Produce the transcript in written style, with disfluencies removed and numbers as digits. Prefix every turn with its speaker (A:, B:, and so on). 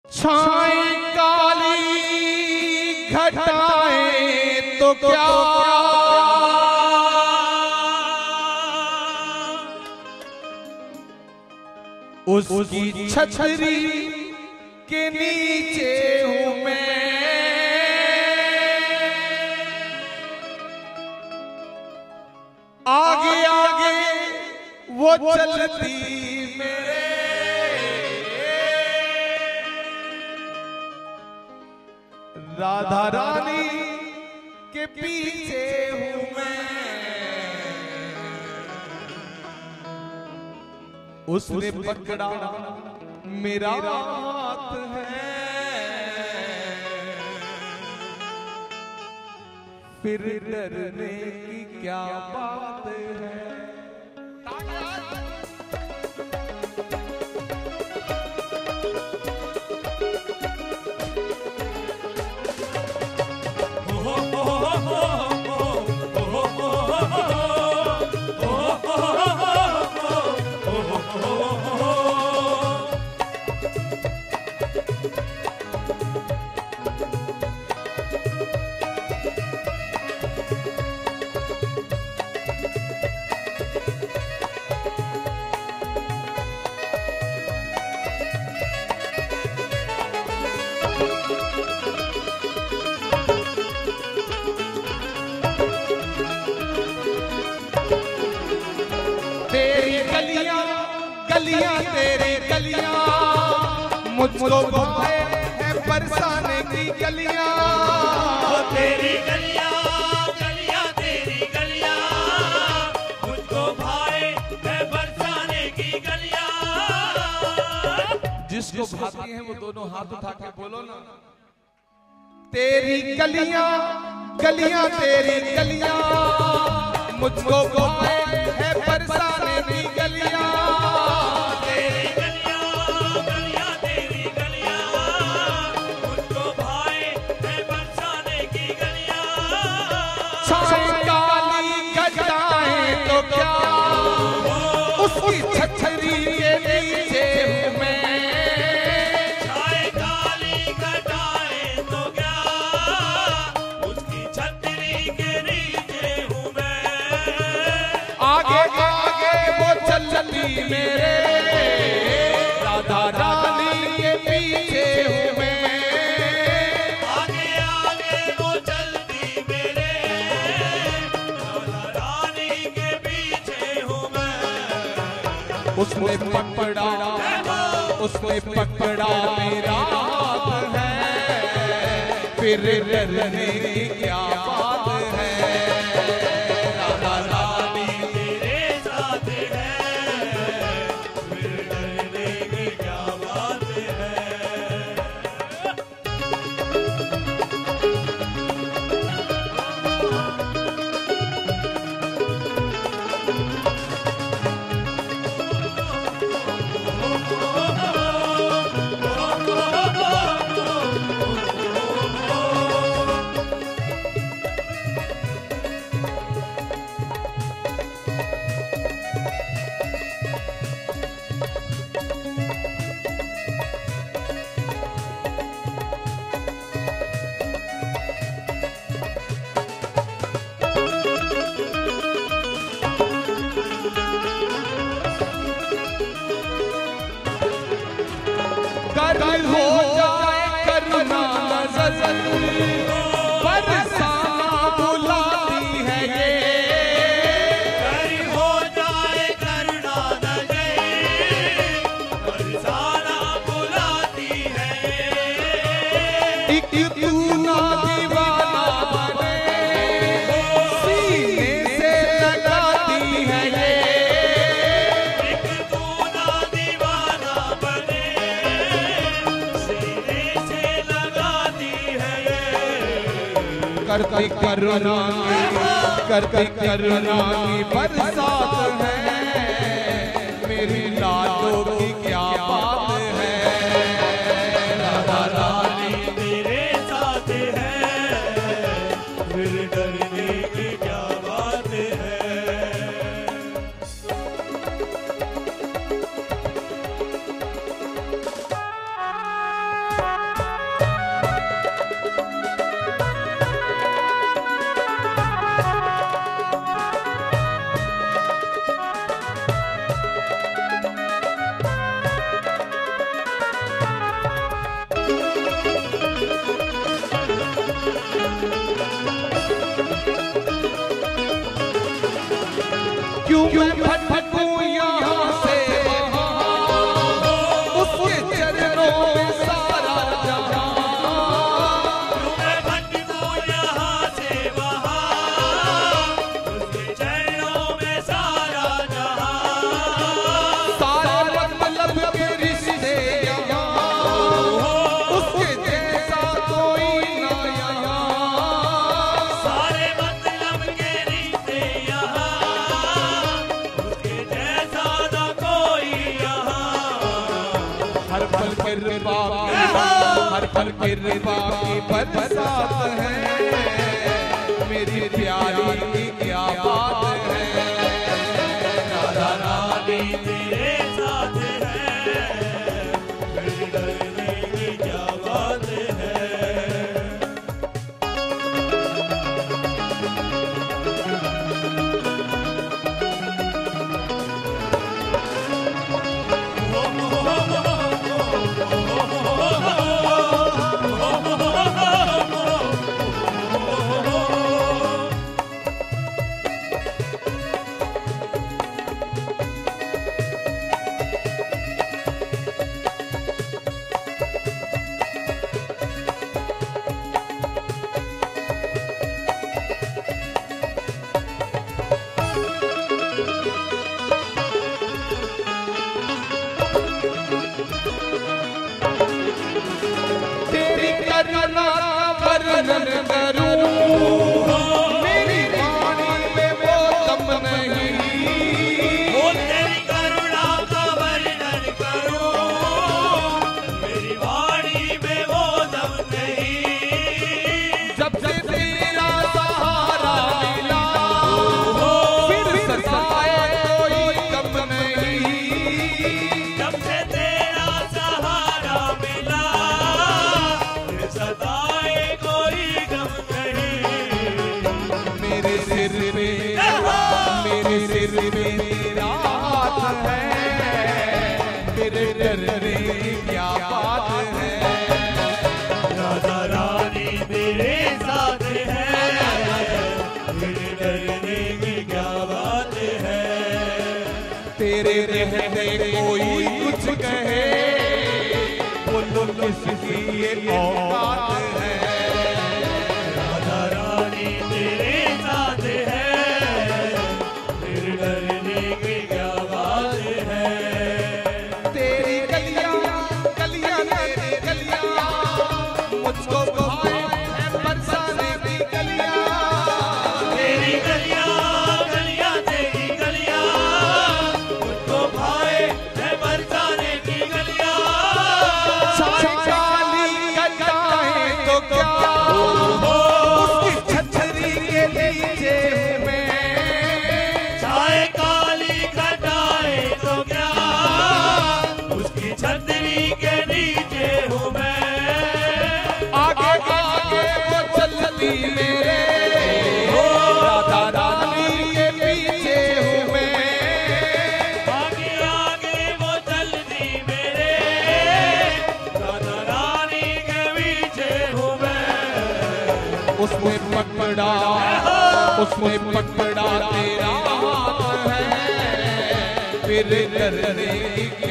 A: छाए काली घटाएं तो क्या, उसकी छतरी के नीचे हूं मैं। आगे आगे वो चलती मेरे, राधा रानी के पीछे हूं मैं। उसने पकड़ा मेरा हाथ है, फिर डरने की क्या बात है। गलियां तेरी गलियां मुझको भाए है बरसाने की गलियां।
B: तेरी गलियां गलियां तेरी गलियां मुझको भाए है बरसाने की गलियां।
A: जिसको भाती है वो दोनों हाथ उठा के बोलो ना। तेरी गलियां गलियां तेरी गलियां मुझको भाए है बरसाने की गलियां। उसकी छतरी के नीचे हूं मैं।
B: छाए काली घटाएं तो क्या, उसकी छतरी के नीचे हूं मैं।
A: आगे आगे वो चलती मेरे, राधा रानी के पीछे हूं मैं।
B: आगे आगे वो चलती मेरे, राधा रानी के पीछे हूं मैं।
A: उसने पकड़ा मेरा हाथ है, फिर डरने की क्या बात है। राधा रानी
B: तेरे साथ है, फिर डरने की क्या बात है।
A: कर हो जाए करुणा नजर, बरसाना बुलाती है ये।
B: कर हो जाए करुणा नजर, बरसाना बुलाती है।
A: एक तू ना दीवाना बने, सीने से लगाती है ये।
B: एक तू ना दीवाना बने, सीने से लगाती है ये।
A: करती करुणा की बरसात है, मेरी लाडों की क्या बात है। राधा रानी
B: तेरे साथ है, फिर डरने की क्या बात है।
A: क्यों मैं भटकूं यहाँ से वहाँ, उसके चरणों में सारा जहां।
B: क्यों मैं भटकूं यहाँ से वहाँ, उसके चरणों में सारा जहां।
A: सारे मतलब के रिश्ते यहाँ, उसके जैसा कोई ना यहाँ।
B: सारे मतलब के रिश्ते यहाँ, उसके जैसा ना कोई यहाँ।
A: हर पल कृपा की, हर पल कृपा की बरसात है, मेरी प्यारी की क्या बात है।
B: राधा रानी तेरे साथ है, फिर डरने की क्या बात है।
A: तेरी करुणा का वर्णन करूं, मेरी वाणी में वो दम नहीं।
B: ओ तेरी करुणा का वर्णन करूं, मेरी वाणी में वो दम नहीं।
A: जब से तेरा सहारा मिला, फिर सताए कोई गम नहीं।
B: जब से तेरा सहारा मिला, फिर सताए कोई गम नहीं।
A: मेरे सिर पे तेरा हाथ है, तेरे डरने की क्या बात है।
B: राधा रानी तेरे साथ है, फिर डरने की क्या बात है।
A: तेरे रहते कोई कुछ कहे, बोलो किसकी ये औकात है।
B: राधा रानी तेरे साथ है, फिर डरने की क्या बात है।
A: तेरी गलियां गलियां तेरी गलियां, मुझको भाए है बरसाने की गलियां।
B: तेरी गलियां गलियां तेरी गलियां, मुझको भाए है बरसाने की गलियां।
A: चाहे काली घटाएं तो क्या, उसकी छतरी के नीचे में।
B: चाहे काली घटाए तो क्या, उसकी छतरी के नीचे हूँ मैं।
A: आगे आगे वो चलती मेरे, राधा रानी के पीछे हूँ मैं।
B: आगे आगे वो चलती मेरे, राधा रानी के पीछे हूँ मैं।
A: उसने पकड़ा तेरा हाथ है, फिर डरने की